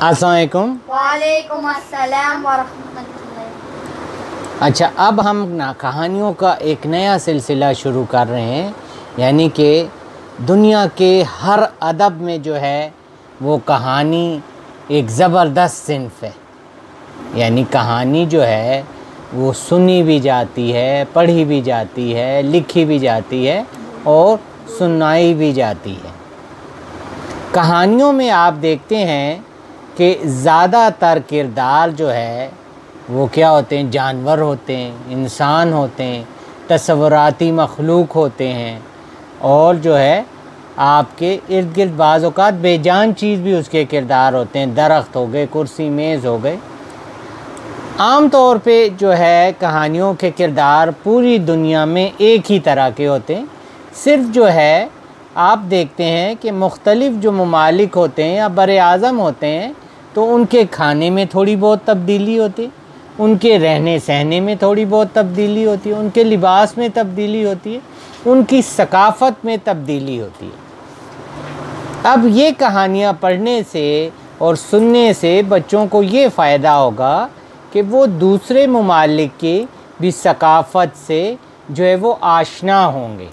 अस्सलाम वालेकुम। वालेकुम अस्सलाम वरहमतुल्लाह। अच्छा, अब हम ना कहानियों का एक नया सिलसिला शुरू कर रहे हैं, यानी कि दुनिया के हर अदब में जो है वो कहानी एक ज़बरदस्त सिन्फ़ है। यानी कहानी जो है वो सुनी भी जाती है, पढ़ी भी जाती है, लिखी भी जाती है और सुनाई भी जाती है। कहानियों में आप देखते हैं कि ज़्यादातर किरदार जो है वो क्या होते हैं, जानवर होते हैं, इंसान होते हैं, तस्वुराती मखलूक होते हैं और जो है आपके इर्द गिर्द बाज़ औक़ात बेजान चीज़ भी उसके किरदार होते हैं। दरख्त हो गए, कुर्सी मेज़ हो गए। आम तौर पे जो है कहानियों के किरदार पूरी दुनिया में एक ही तरह के होते हैं। सिर्फ़ जो है आप देखते हैं कि मुख्तलिफ़ जो ममालिक होते हैं या बरे आज़म होते हैं तो उनके खाने में थोड़ी बहुत तब्दीली होती है, उनके रहने सहने में थोड़ी बहुत तब्दीली होती है, उनके लिबास में तब्दीली होती है, उनकी सकाफ़त में तब्दीली होती है। अब ये कहानियाँ पढ़ने से और सुनने से बच्चों को ये फ़ायदा होगा कि वो दूसरे ममालिक की भी सकाफ़त से जो है वो आशना होंगे।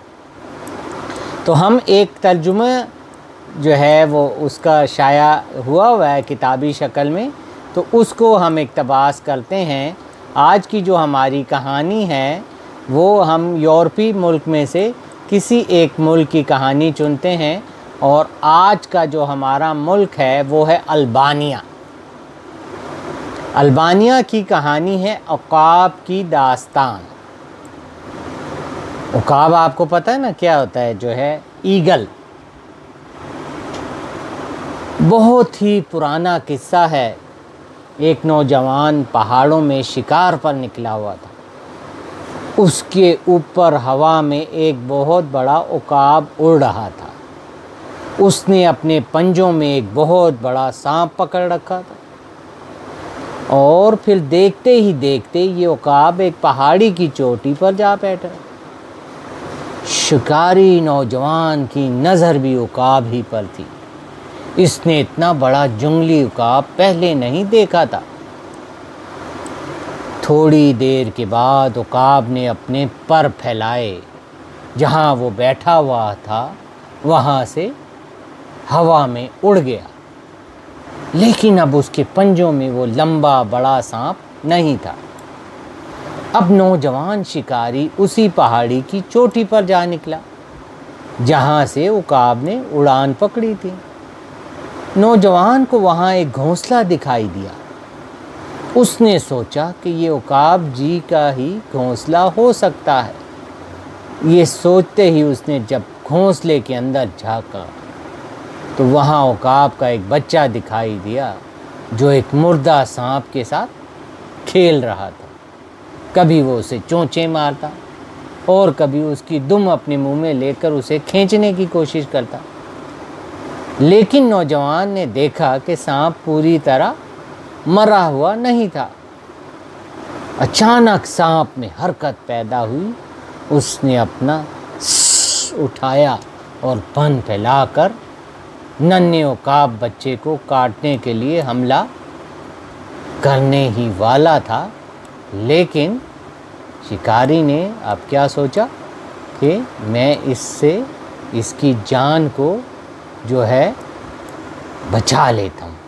तो हम एक तर्जुमा जो है वो उसका शाया हुआ है किताबी शक्ल में, तो उसको हम इक़्तिबास करते हैं। आज की जो हमारी कहानी है वो हम यूरोपीय मुल्क में से किसी एक मुल्क की कहानी चुनते हैं और आज का जो हमारा मुल्क है वो है अल्बानिया। अल्बानिया की कहानी है उकाब की दास्तान। उकाब आपको पता है ना क्या होता है, जो है ईगल। बहुत ही पुराना किस्सा है। एक नौजवान पहाड़ों में शिकार पर निकला हुआ था। उसके ऊपर हवा में एक बहुत बड़ा उकाब उड़ रहा था। उसने अपने पंजों में एक बहुत बड़ा सांप पकड़ रखा था और फिर देखते ही देखते ये उकाब एक पहाड़ी की चोटी पर जा बैठा। शिकारी नौजवान की नज़र भी उकाब ही पर थी। इसने इतना बड़ा जंगली उकाब पहले नहीं देखा था। थोड़ी देर के बाद उकाब ने अपने पर फैलाए। जहाँ वो बैठा हुआ था वहाँ से हवा में उड़ गया, लेकिन अब उसके पंजों में वो लंबा बड़ा सांप नहीं था। अब नौजवान शिकारी उसी पहाड़ी की चोटी पर जा निकला जहाँ से उकाब ने उड़ान पकड़ी थी। नौजवान को वहाँ एक घोंसला दिखाई दिया। उसने सोचा कि ये उकाब जी का ही घोंसला हो सकता है। ये सोचते ही उसने जब घोंसले के अंदर झांका तो वहाँ उकाब का एक बच्चा दिखाई दिया जो एक मुर्दा सांप के साथ खेल रहा था। कभी वो उसे चोंचे मारता और कभी उसकी दुम अपने मुंह में लेकर उसे खींचने की कोशिश करता। लेकिन नौजवान ने देखा कि सांप पूरी तरह मरा हुआ नहीं था। अचानक सांप में हरकत पैदा हुई। उसने अपना उठाया और फन फैलाकर नन्हे उकाब बच्चे को काटने के लिए हमला करने ही वाला था। लेकिन शिकारी ने अब क्या सोचा कि मैं इससे इसकी जान को जो है बचा लेता हूँ।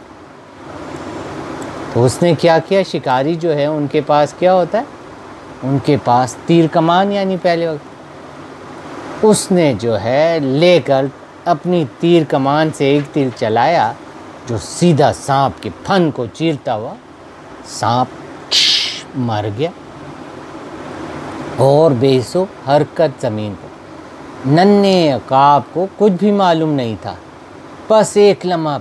तो उसने क्या किया, शिकारी जो है उनके पास क्या होता है, उनके पास तीर कमान यानी पहले वक्त उसने जो है लेकर अपनी तीर कमान से एक तीर चलाया जो सीधा सांप के फन को चीरता हुआ सांप मर गया और बेसो हरकत ज़मीन पर। नन्हे उकाब को कुछ भी मालूम नहीं था। बस एक लम्हा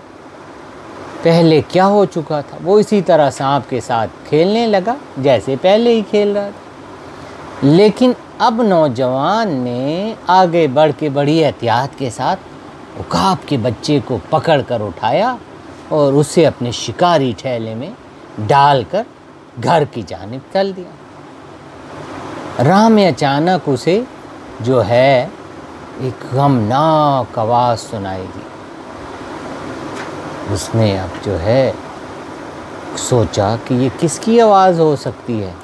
पहले क्या हो चुका था, वो इसी तरह सांप के साथ खेलने लगा जैसे पहले ही खेल रहा था। लेकिन अब नौजवान ने आगे बढ़ के बड़ी एहतियात के साथ उकाब के बच्चे को पकड़ कर उठाया और उसे अपने शिकारी थैले में डालकर घर की जानिब चल दिया। राह में अचानक उसे जो है एक गमनाक आवाज़ सुनाई दी। उसने अब जो है सोचा कि ये किसकी आवाज़ हो सकती है,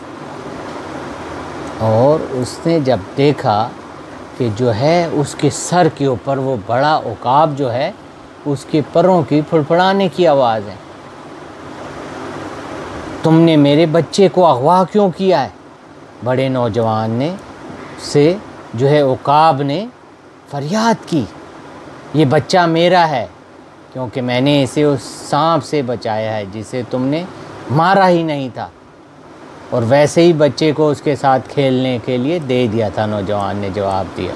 और उसने जब देखा कि जो है उसके सर के ऊपर वो बड़ा उकाब जो है उसके परों की फड़फड़ाने की आवाज़ है। तुमने मेरे बच्चे को अगवा क्यों किया है? बड़े नौजवान ने से जो है उकाब ने फरियाद की, ये बच्चा मेरा है क्योंकि मैंने इसे उस सांप से बचाया है जिसे तुमने मारा ही नहीं था, और वैसे ही बच्चे को उसके साथ खेलने के लिए दे दिया था। नौजवान ने जवाब दिया,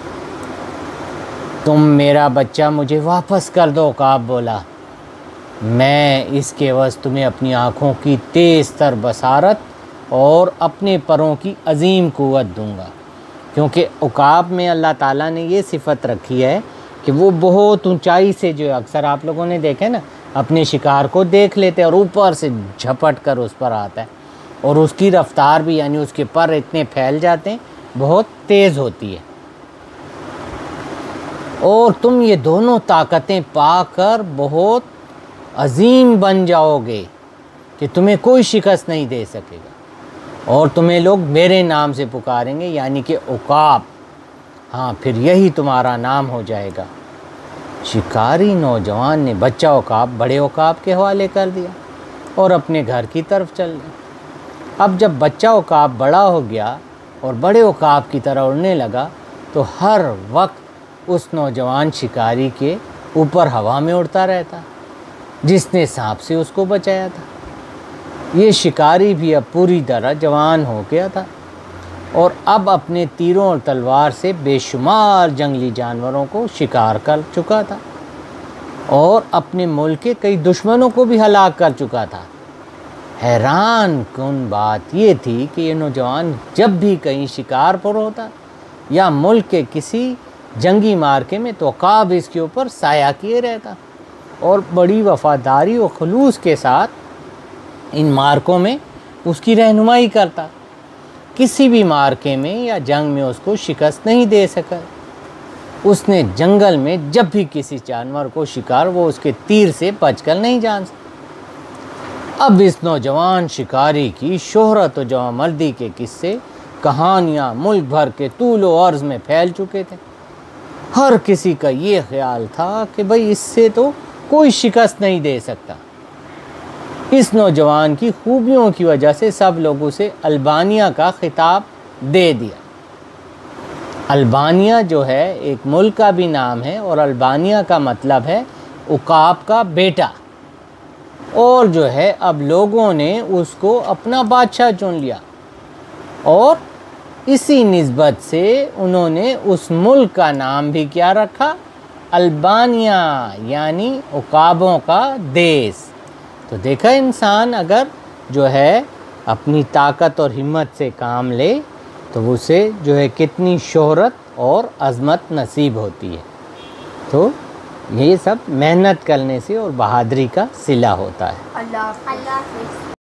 तुम मेरा बच्चा मुझे वापस कर दो। उकाब बोला, मैं इसके एवज़ तुम्हें अपनी आँखों की तेज़ तर बसारत और अपने परों की अजीम क़ुव्वत दूंगा, क्योंकि उकाब में अल्लाह ताला ने ये सिफ़त रखी है कि वो बहुत ऊंचाई से, जो अक्सर आप लोगों ने देखे ना, अपने शिकार को देख लेते और ऊपर से झपट कर उस पर आता है, और उसकी रफ्तार भी, यानी उसके पर इतने फैल जाते हैं, बहुत तेज़ होती है। और तुम ये दोनों ताकतें पाकर बहुत अजीम बन जाओगे कि तुम्हें कोई शिकस्त नहीं दे सकेगा, और तुम्हें लोग मेरे नाम से पुकारेंगे, यानी कि उकाब। हाँ, फिर यही तुम्हारा नाम हो जाएगा। शिकारी नौजवान ने बच्चा उकाब बड़े उकाब के हवाले कर दिया और अपने घर की तरफ चल गया। अब जब बच्चा उकाब बड़ा हो गया और बड़े उकाब की तरह उड़ने लगा, तो हर वक्त उस नौजवान शिकारी के ऊपर हवा में उड़ता रहता जिसने सांप से उसको बचाया था। ये शिकारी भी अब पूरी तरह जवान हो गया था और अब अपने तीरों और तलवार से बेशुमार जंगली जानवरों को शिकार कर चुका था और अपने मुल्क के कई दुश्मनों को भी हलाक कर चुका था। हैरान कुन बात ये थी कि ये नौजवान जब भी कहीं शिकार पर होता या मुल्क के किसी जंगी मार्के में, तो उकाब इसके ऊपर साया किए रहता और बड़ी वफ़ादारी और खुलूस के साथ इन मार्कों में उसकी रहनुमाई करता। किसी भी मार्के में या जंग में उसको शिकस्त नहीं दे सका। उसने जंगल में जब भी किसी जानवर को शिकार, वो उसके तीर से बचकर नहीं जान सका। अब इस नौजवान शिकारी की शोहरत और जवामर्दी के किस्से, कहानियाँ मुल्क भर के तूल व अर्ज़ में फैल चुके थे। हर किसी का ये ख्याल था कि भाई इससे तो कोई शिकस्त नहीं दे सकता। इस नौजवान की खूबियों की वजह से सब लोग उसे अल्बानिया का खिताब दे दिया। अल्बानिया जो है एक मुल्क का भी नाम है और अल्बानिया का मतलब है उकाब का बेटा, और जो है अब लोगों ने उसको अपना बादशाह चुन लिया और इसी निस्बत से उन्होंने उस मुल्क का नाम भी क्या रखा, अल्बानिया, यानी उकाबों का देश। तो देखा, इंसान अगर जो है अपनी ताकत और हिम्मत से काम ले तो उसे जो है कितनी शोहरत और अज़मत नसीब होती है। तो ये सब मेहनत करने से और बहादुरी का सिला होता है। अल्लाह हाफ़िज़।